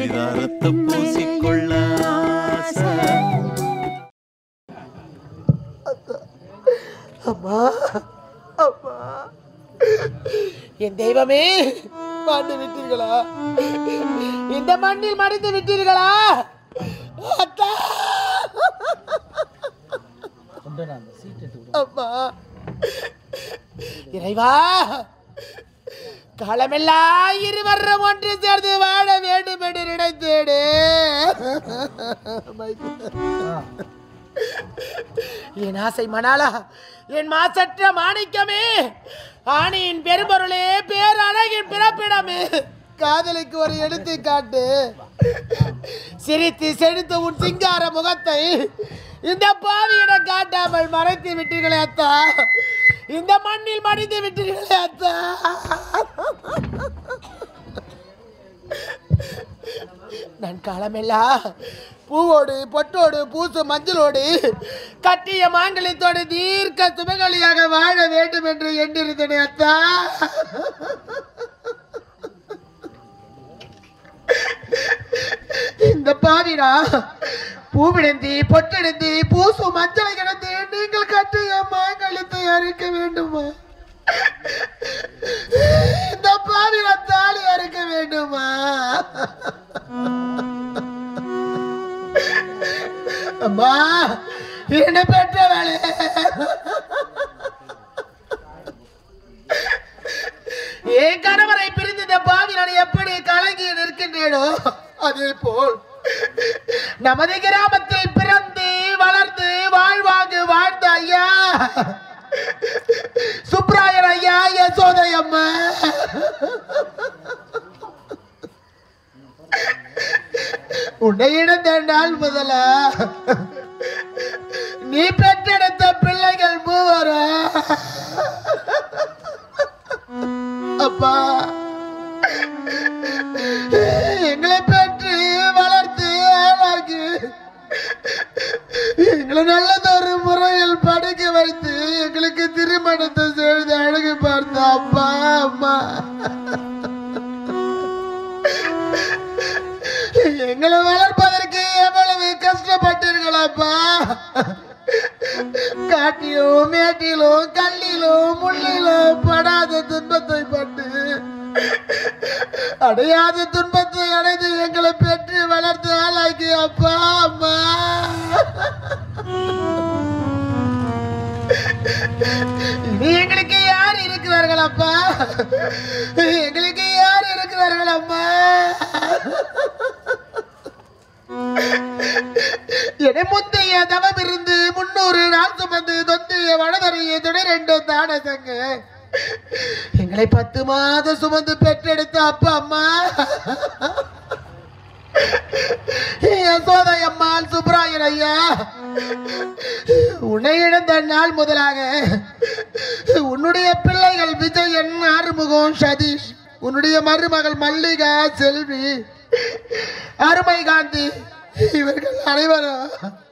சிதாரத்தை பூசிக்கொள்ள அம்மா அம்மா என் தெய்வமே மறந்து விட்டீர்களா? இந்த மண்ணில் மறைந்து விட்டீர்களா? அம்மா இறைவா, காலமெல்லாம் இருவரும் ஒன்று சேர்ந்து வாழ வேண்டும் என்று நினைத்தேடு. என் ஆசை மணாலா, என் மாசற்ற மாணிக்கமே, ஆணியின் பெரும்பொருளே, பேரழகின் பிறப்பிடமே, காதலுக்கு ஒரு எடுத்து காட்டு. சிரித்து செழித்து உன் சிங்கார முகத்தை இந்த பாவியிடம் காட்டாமல் மறைத்து விட்டீர்களே அத்தா. இந்த மண்ணில் மடிந்து விட்டீர்களே அத்தா. நான் காலமெல்லாம் பூவோடு பொட்டோடு பூசு மஞ்சளோடு கட்டிய மாங்கல்யத்தோடு தீர்க்க சுமங்கலியாக வாழ வேண்டும் என்று எண்ணிருந்தேனே அத்தா. இந்த பாவிரா பூவிடந்தி பொட்டெடுத்து பூசு மஞ்சளை கிடந்து நீங்கள் கட்டிய மாங்கல்யத்தை அறுக்க வேண்டுமா? இந்த பாவிரா தாலி அறுக்க வேண்டுமா? அம்மா என்ன பெற்ற வேலை. என் கணவரை பிரிந்து இந்த பாவி நான் எப்படி கலங்கி நிற்கின்றேனோ அதே போல் நமது கிராமத்தில் பிறந்து வளர்ந்து வாழ்வாங்கு வாழ்ந்த ஐயா சுப்ராயர் ஐயா, யசோதை அம்மா, உன்னை இழந்த நாள் முதலா நீ பெற்றெடுத்த பிள்ளைகள் மூவரா அப்பா எங்களை பெற்று வளர்த்து ஆளாக்கி எங்களை நல்லதொரு முறையில் படிக்க வைத்து எங்களுக்கு திருமணத்தை செய்து அழகு பார்த்த அப்பா அம்மா, எங்களை வளர்ப்பதற்கு எவ்வளவு கஷ்டப்பட்டீர்களாப்பா. காட்டிலும் மேட்டிலும் கல்லிலும் முள்ளிலும் படாத துன்பத்தை பட்டு அடையாத துன்பத்தை அடைந்து எங்களை பெற்று வளர்த்து ஆளாக்கி அப்பா அம்மா, இனி எங்களுக்கு யார் இருக்கிறார்கள் அப்பா? எங்களுக்கு யார் இருக்கிறார்கள் அம்மா? என முந்தைய தவம் இருந்து 300 நாள் சுமந்து தொந்திய வடதறிய துணை தானசங்க எங்களை 10 மாதம் சுமந்து பெற்றெடுத்த அப்பா அம்மா யசோதை அம்மாள் சுப்ராயர் ஐயா, உன்னை இழந்த நாள் முதலாக உன்னுடைய பிள்ளைகள் விஜயன், ஆறுமுகம், சதீஷ், உன்னுடைய மருமகள் மல்லிகா, செல்வி, அருமை காந்தி, இவர்கள் அனைவரும்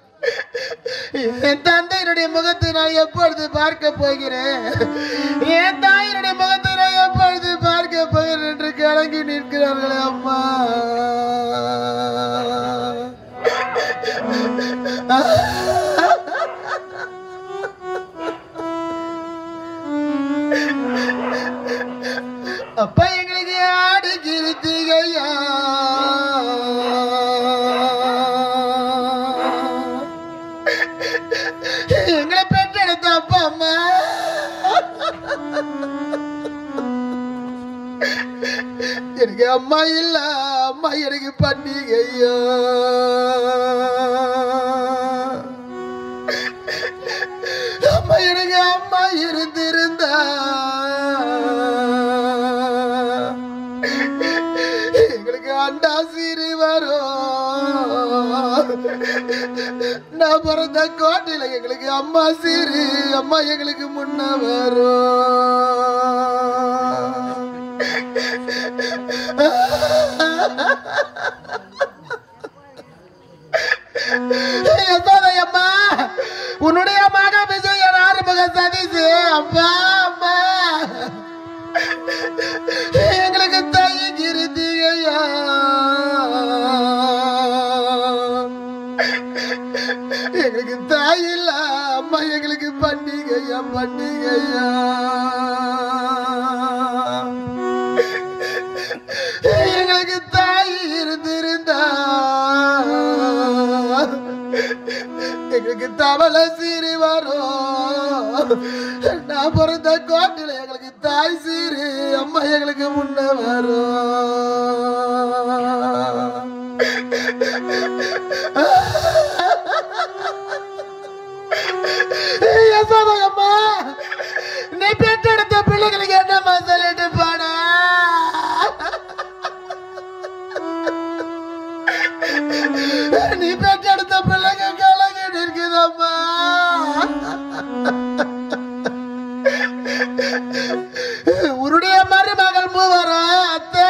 என் தந்தையினுடைய முகத்தை நான் எப்பொழுது பார்க்க போகிறேன், என் தாயினுடைய முகத்தை நான் எப்பொழுது பார்க்க போகிறேன் என்று கலங்கி நிற்கிறார்களே அம்மா. அப்பா எங்களுக்கு ஆடு கிருத்திகையா, எங்களை பெற்றெடுத்த அப்பா அம்மா, எனக்கு அம்மா இல்ல, அம்மா எனக்கு பண்டிகையா. அம்மா எனக்கு அம்மா இருந்திருந்தா எங்களுக்கு அண்டா சீரு வரும். நான் பிறந்த கோட்டையில எங்களுக்கு அம்மா சீரு, அம்மா எங்களுக்கு முன்ன வரும். அம்மா உன்னுடைய மக விஜயன், ஆறுமுக, சதீஷ், அப்பா அம்மா எங்களுக்கு தாய் கிருத்திகையா. என் பண்டிகையா எங்களுக்கு தாய் இருந்திருந்தா எங்களுக்கு தவளை சீரி வரும் நான் பிறந்த கோட்டில எங்களுக்கு தாய் சீரி அம்மா எங்களுக்கு முன்ன வரும் அம்மா நீ பெற்றெடுத்த பிள்ளைகளுக்கு என்னம்மா சொல்லிட்டு போன நீ பெற்றெடுத்த பிள்ளைங்க கலங்கிட்டு இருக்குதம்மா உருடைய மருமகள் மூவரா அத்தை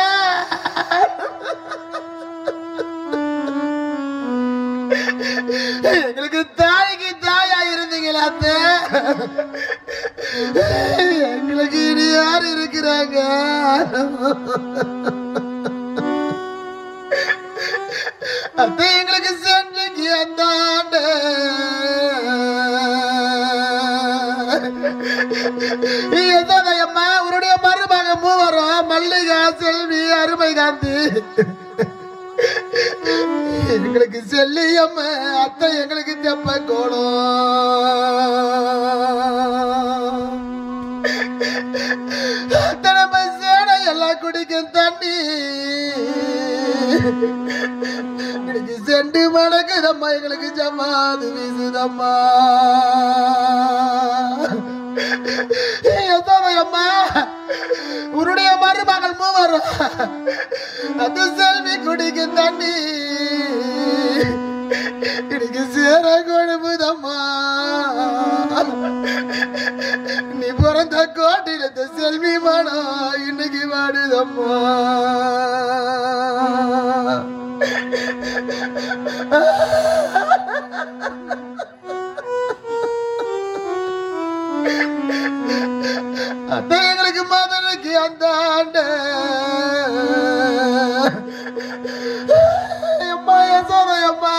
எங்களுக்கு தாய்க்கு தாயா இருந்தீங்களா அத்தை எங்களுக்கு இனி யார் இருக்கிறாங்க அத்தை எங்களுக்கு சென்னைக்கு அந்த ஆண்டு அம்மா உன்னுடைய மருமக மூவரும் மல்லிகா செல்வி அருமை காந்தி எங்களுக்கு செல்லி அம்மா அத்தை எங்களுக்கு தெப்ப கோலம் நம்ம சேனை எல்லாம் குடிக்கும் தண்ணி எங்களுக்கு செண்டு மணக்குதம்மா எங்களுக்கு ஜமாது வீசுதம்மா அம்மா உன்னுடைய மருமகள் மூவரும் அது செல்வி குடிக்கும் தண்ணி எனக்கு சேர கொடுப்புதம்மா நீ பிறந்த கோட்டில செல்வி மனம் இன்னைக்கு வாடுதம்மா அத்தை எங்களுக்கு மதனுக்கு அந்த ஆண்டு அம்மா யசோதையம்மா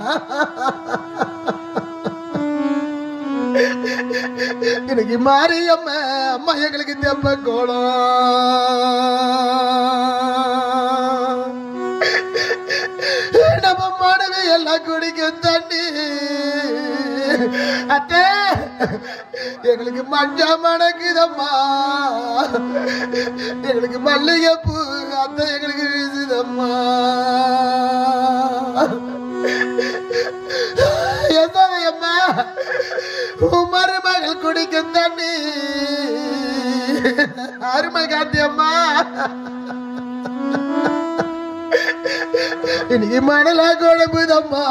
எனக்கு மாரியம்மா அம்மா எங்களுக்கு தெப்ப கோலம் நம்ம மனைவி எல்லாம் குடிக்கும் தண்ணி அத்தை எங்களுக்கு மஞ்சா மணக்குதம்மா எங்களுக்கு மல்லிகை பூ அத்தை எங்களுக்கு வீசுதம்மா அம்மா மருமகள் குடிக்கும் தண்ணி அருமை காந்தி அம்மா இன்னைக்கு மணலா குழம்புதம்மா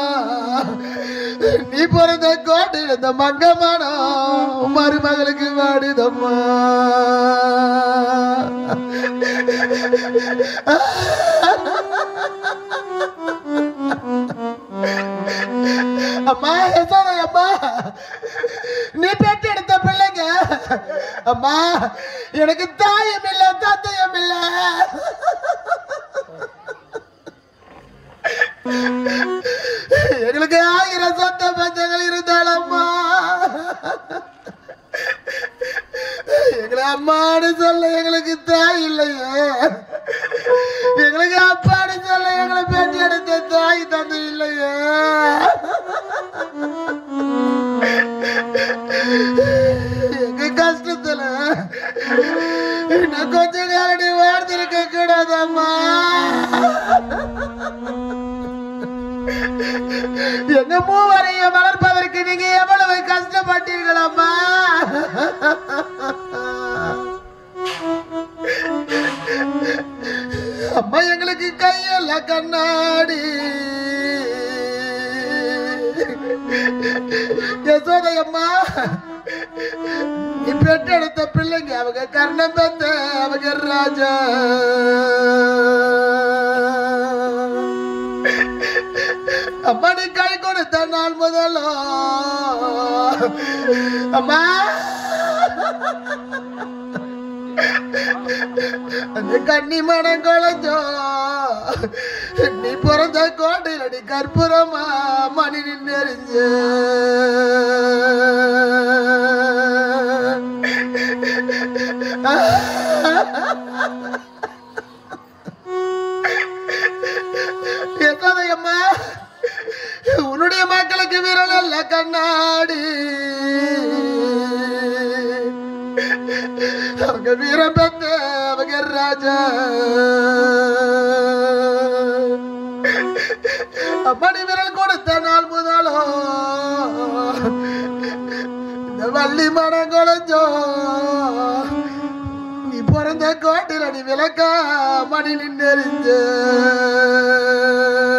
நீ பிறந்த கோட்டை இந்த மங்கமானோ மருமகளுக்கு வாடுதம்மா அம்மா அம்மா நீ பெற்றெடுத்த பிள்ளைங்க அம்மா எனக்கு தாயும் இல்ல தந்தையும் இல்ல எங்களுக்கு 1000 சொந்த பந்தங்கள் இருந்தாலம்மா எங்களை அம்மான்னு சொல்ல எங்களுக்கு தாய் இல்லையே எங்களுக்கு அப்பான்னு சொல்ல எங்களை பேட்டி எடுத்த தாய் தந்தை இல்லையே எங்க கஷ்டத்துல இன்னும் கொஞ்ச காலடி வாழ்ந்திருக்க கூடாதம்மா எங்க மூவரையும் வளர்ப்பதற்கு நீங்க எவ்வளவு கஷ்டப்பட்டீர்களம்மா அம்மா எங்களுக்கு கையெல்லாம் கண்ணாடி யசோதையம்மா நீ பெற்றெடுத்த பிள்ளைங்க அவங்க கர்ணம் பெத்த அவங்க ராஜா அம்மா நீ கை கொடுத்த நாள் முதலோ அம்மா அந்த கண்ணி மனம் குழஞ்சோ நீ பிறந்த கோட்டையில நீ கற்பூரமா மணி நின்று அம்மா, உன்னுடைய மக்களுக்கு வீரல் அல்ல கண்ணாடி, அவங்க வீரம் பெற்ற அவங்க ராஜா. அப்படி விரல் கொடுத்த நாள் முதலோ இந்த வள்ளி மனம் குழஞ்சோ, நீ பிறந்த கோட்டில் அடி விளக்கா மணி நின்றெறிஞ்ச.